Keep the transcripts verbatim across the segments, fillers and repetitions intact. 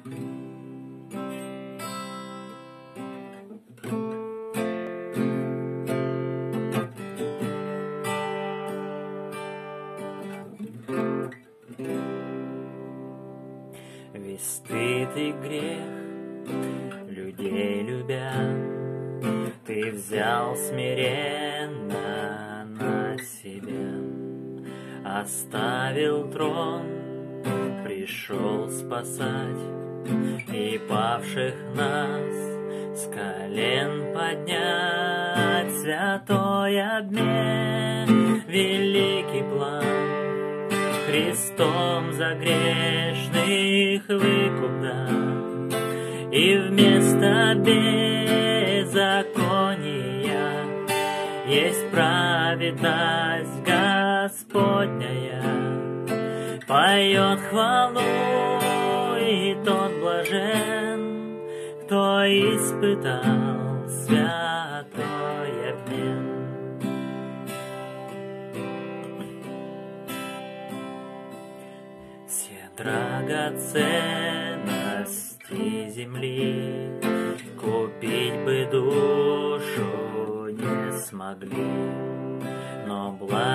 Весь стыд и грех, людей любя, ты взял смиренно на себя, оставил трон, пришел спасать и павших нас с колен поднять. Святой обмен, великий план, Христом за грешных выкуп дан, и вместо беззакония есть праведность Господняя. Поет хвалу, и тот блажен, кто испытал святой обмен. Все драгоценности земли купить бы душу не смогли, но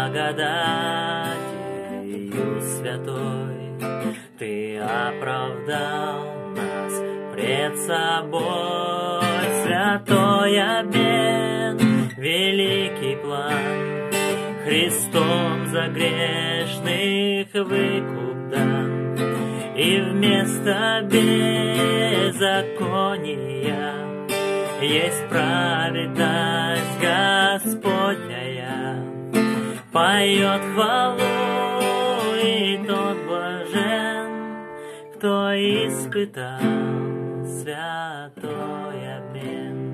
благодатью святой ты оправдал нас пред собой. Святой обмен, великий план, Христом за грешных выкуп дан, и вместо беззакония есть праведность Господняя. Поет хвалу, и тот блажен, кто испытал святой обмен.